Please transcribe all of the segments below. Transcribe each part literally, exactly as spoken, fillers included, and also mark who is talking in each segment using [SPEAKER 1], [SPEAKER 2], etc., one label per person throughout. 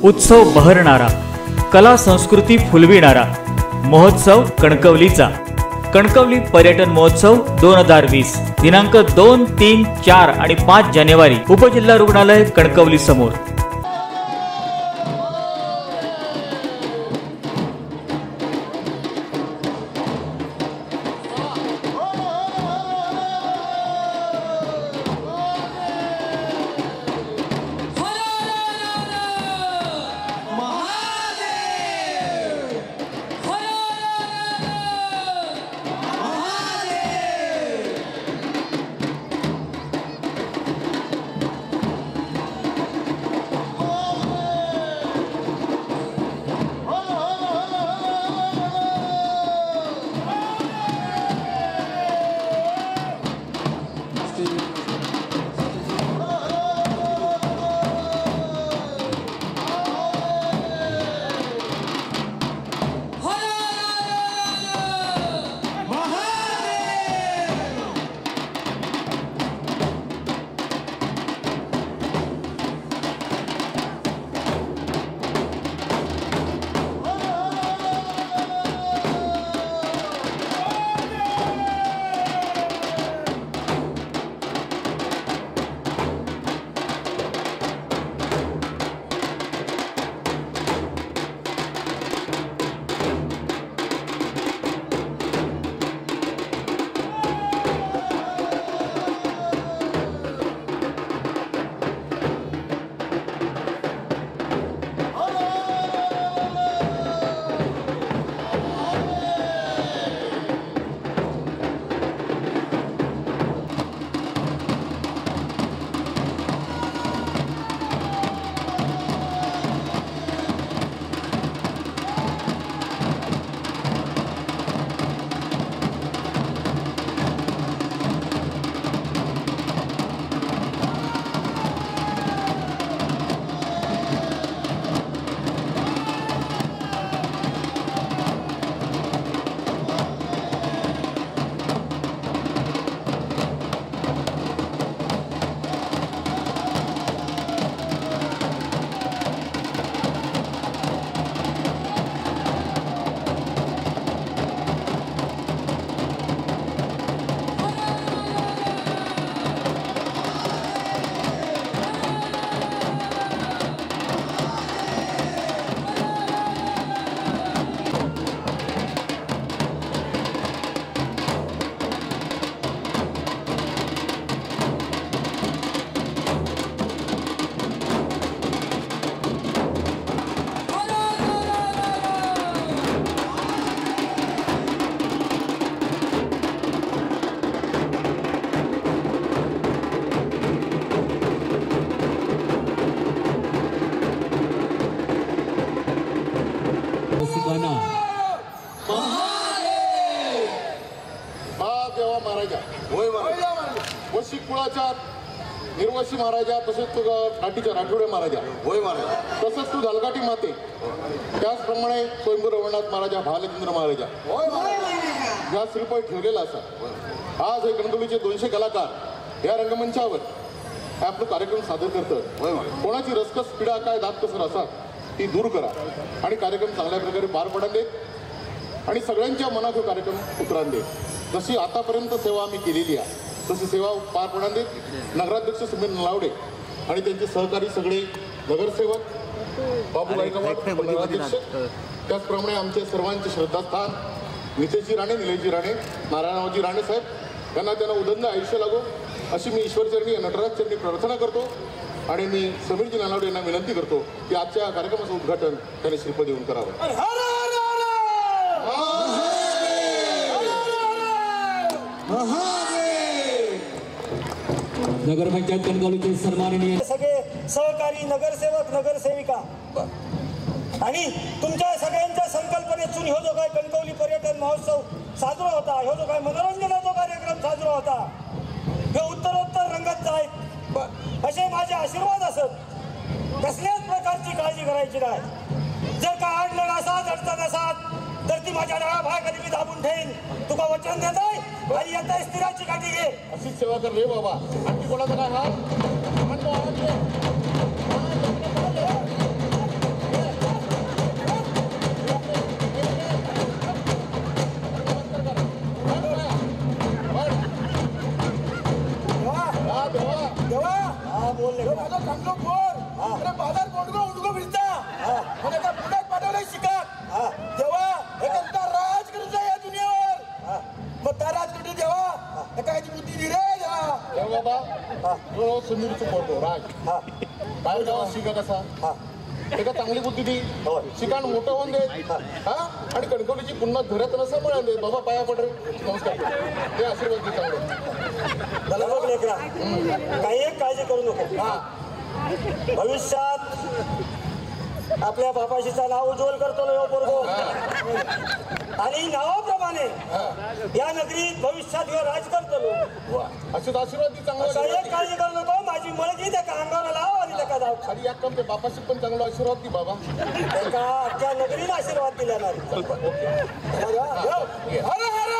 [SPEAKER 1] उत्सव बहरणारा, कला संस्कृती फुलविणारा महोत्सव कणकवलीचा कणकवली पर्यटन महोत्सव दोन हजार वीस दिनांक दोन तीन चार आणि पाच जानेवारी उपजिल्हा रुग्णालय कणकवली समोर।
[SPEAKER 2] निर्वशी महाराजा तसेच तू नाटीच्या राठोडे महाराजा होय महाराजा तसंच तू दलगाटी माते त्याचप्रमाणे स्वयंभू रवळनाथ महाराजा भालचंद्र महाराजा होय महाराजा या श्रीफळ ठेवलेला असा आज हे कणकवलीचे दोनशे कलाकार या रंगमंचावर आपला कार्यक्रम सादर करतात होय महाराज कोणाची रसकस पीडा काय दात कसर असतात ती दूर करा आणि कार्यक्रम चांगल्या प्रकारे पार पडून देत आणि सगळ्यांच्या मनात हा कार्यक्रम उतरान देत जशी आतापर्यंत सेवा आम्ही केलेली आहे तशी सेवा पार पडून देत नगराध्यक्ष सुमीर नलावडे आणि त्यांचे सहकारी सगळे नगरसेवक बाबू गायकवाड नगराध्यक्ष त्याचप्रमाणे आमचे सर्वांचे श्रद्धास्थान नितेशजी राणे निलेशजी राणे नारायणरावजी राणे साहेब यांना त्यांना उदंड आयुष्य लागो अशी मी ईश्वरचरणी नटराज चरणी प्रार्थना करतो आणि मी समीरजी नलावडे यांना विनंती करतो की आजच्या कार्यक्रमाचं उद्घाटन त्यांनी श्रीफळ देऊन करावं।
[SPEAKER 3] नगरपंचायत कणकवलीचे सन्माननीय
[SPEAKER 4] सगळे सहकारी नगरसेवक नगरसेविका आणि तुमच्या सगळ्यांच्या संकल्पनेतून ह्यो जो काय कणकवली पर्यटन महोत्सव साजरा होता ह्यो जो काय मनोरंजनाचा कार्यक्रम साजरा होता ह्यो उत्तरोत्तर रंगत जायत असे माझे आशीर्वाद असत कसल्याच प्रकारची काळजी करायची नाही जर का अडलं नसात अडचण नसात तर ती माझ्या डाव्या भागाखाली मी दाबून ठेवीन तुका वचन देताय आणि येता स्थिराची काठी घे
[SPEAKER 2] अशीच सेवा कर रे बाबा आणखी कोणाचा काय हात सुंदर पडतो राज
[SPEAKER 4] हा
[SPEAKER 2] बाहेर गावात शिका कसा
[SPEAKER 4] हा
[SPEAKER 2] एका चांगली बुद्धी दी
[SPEAKER 4] होय.
[SPEAKER 2] शिकाण मोठं होऊन दे हा आणि कणकवलीची पुन्हा धुऱ्यात नसं मिळाल दे बाबा पाया पड रे नमस्कार ते आशीर्वाद दे चांगले
[SPEAKER 4] मला बघ लेकरा काही एक काळजी करू नको
[SPEAKER 2] हा
[SPEAKER 4] भविष्यात आपल्या बापाशीचा नाव उज्ज्वल करतो लो पोरगो आणि नावाप्रमाणे या नगरीत भविष्यात ह्यो राज करतो लो
[SPEAKER 2] वा असे आशीर्वाद दे
[SPEAKER 4] काही एक
[SPEAKER 2] चांगला
[SPEAKER 4] काळजी करू नको माझी मळगी त्या अंगाला लाव आणि त्याका जाऊ
[SPEAKER 2] आणि एक काम ते बापाशी पण चांगला आशीर्वाद दे बाबा
[SPEAKER 4] त्याका अख्ख्या नगरीला आशीर्वाद दिला नाही
[SPEAKER 2] हर हर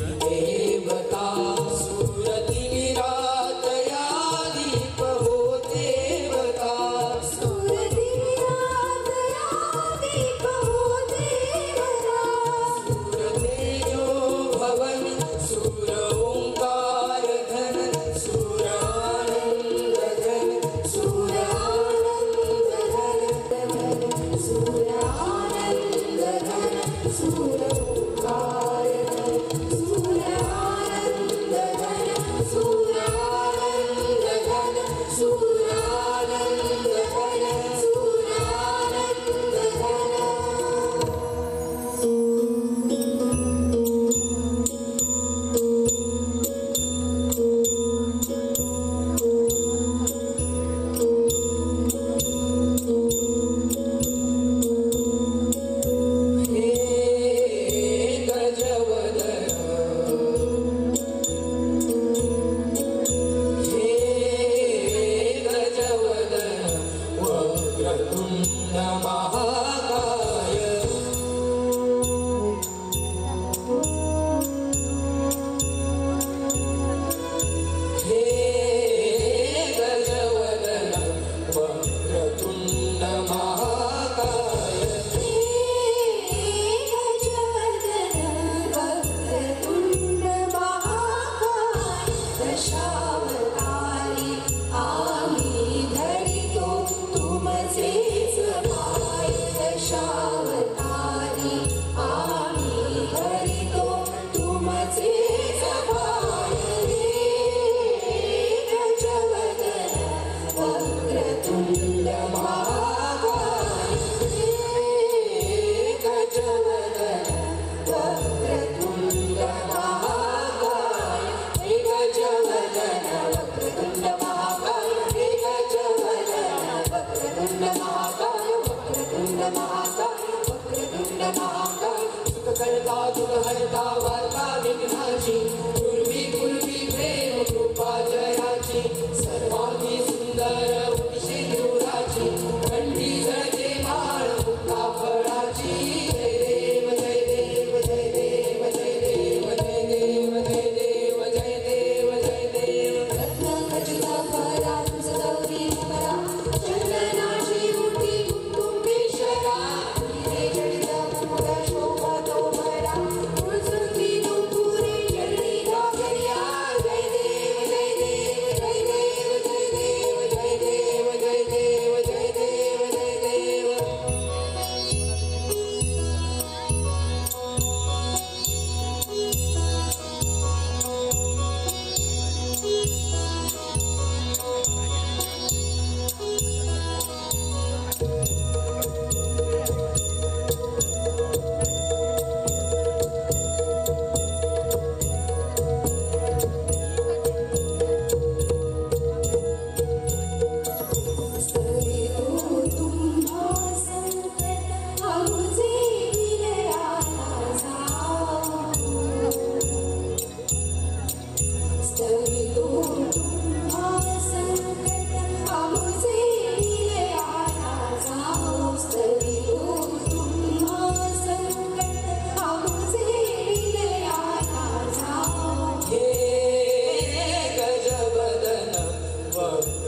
[SPEAKER 5] देवता सुरती रातया दीप होते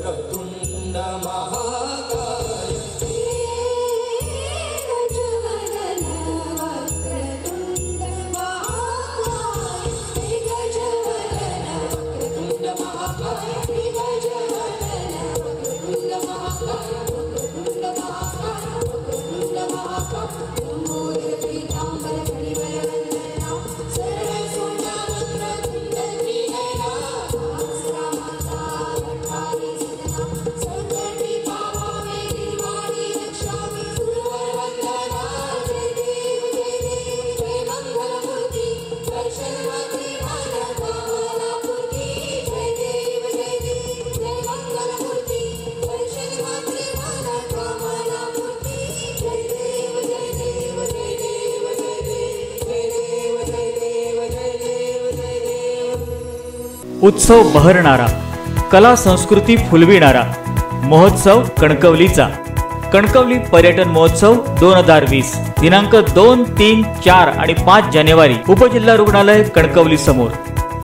[SPEAKER 5] वक्रतुंड महाकाय
[SPEAKER 6] गजवदन वक्रतुंड महाकाय गजवदन वक्रतुंड महाकाय गजवदन वक्रतुंड महाकाय वक्रतुंड महाकाय वक्रतुंड महाकाय मोदक पीतांबर परिवलवंदना सरळ सोना वक्रतुंड त्रिनयना आश्रमाचा वठारी सदना संकटी पावावे निर्वाणी रक्षामी सुरवर वंदना जय देव जय देव जय मंगलमूर्ती दर्शन मात्री माना कामना पूर्ती जय देव जय देव जय मंगलमूर्ती दर्शन मात्री माना कामना पूर्ती जय देव जय देव जय देव जय देव जय देव जय देव जय देव जय देव
[SPEAKER 1] उत्सव बहरणारा, कला संस्कृती फुलविणारा महोत्सव कणकवलीचा कणकवली पर्यटन महोत्सव दोन हजार वीस दिनांक दोन तीन चार आणि पाच जानेवारी उपजिल्हा रुग्णालय कणकवली समोर।